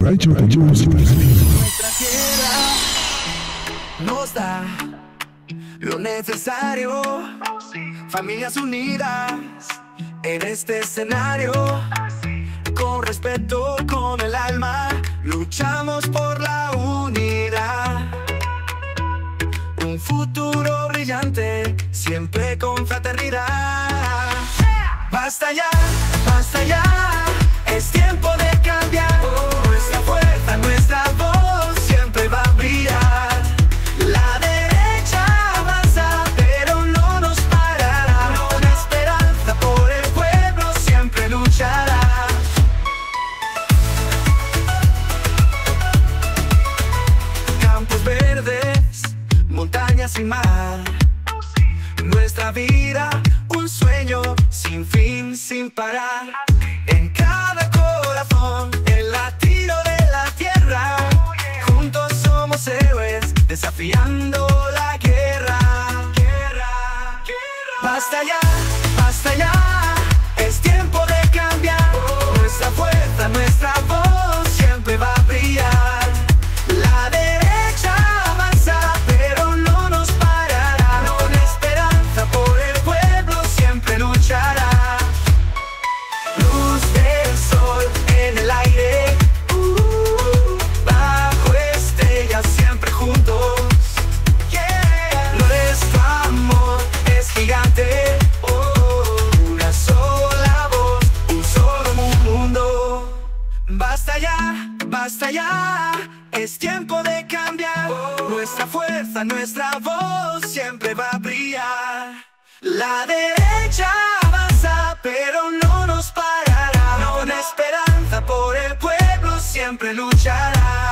Nuestra tierra nos da lo necesario, familias unidas en este escenario. Con respeto, con el alma, luchamos por la unidad. Un futuro brillante, siempre con fraternidad. Basta ya, es tiempo de cambiar. Nuestra fuerza, nuestra voz siempre va a brillar. La derecha avanza, pero no nos parará. Con esperanza por el pueblo siempre luchará. Campos verdes, montañas y mar. Nuestra vida, un sueño sin fin, sin parar. En cada corazón, el latido de la tierra. Juntos somos héroes, desafiando la guerra. Basta ya, es tiempo de cambiar. Nuestra fuerza, nuestra voz siempre va a brillar. La derecha avanza, pero no nos parará. Con esperanza por el pueblo siempre luchará. Luz del sol en el aire, bajo estrellas siempre juntos. Nuestro amor es gigante, una sola voz, un solo mundo. Basta ya, es tiempo de cambiar. Nuestra fuerza, nuestra voz siempre va a brillar. La derecha avanza, pero no nos parará. Con esperanza por el pueblo siempre luchará.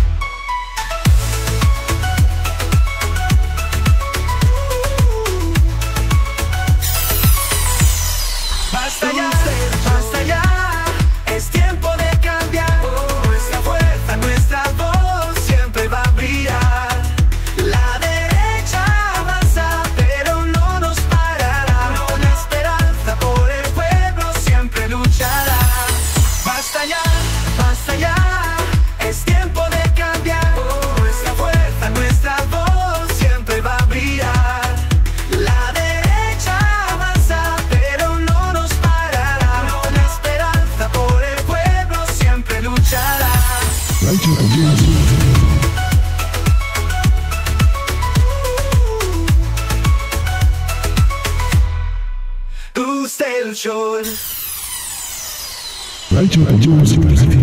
Basta ya, es tiempo de cambiar. Nuestra fuerza, nuestra voz siempre va a brillar. La derecha avanza, pero no nos parará. Con esperanza por el pueblo siempre luchará. Basta ya, es tiempo de cambiar. Nuestra fuerza, nuestra voz siempre va a brillar. La derecha avanza, pero no nos parará. Con esperanza por el pueblo siempre luchará. Luz del sol.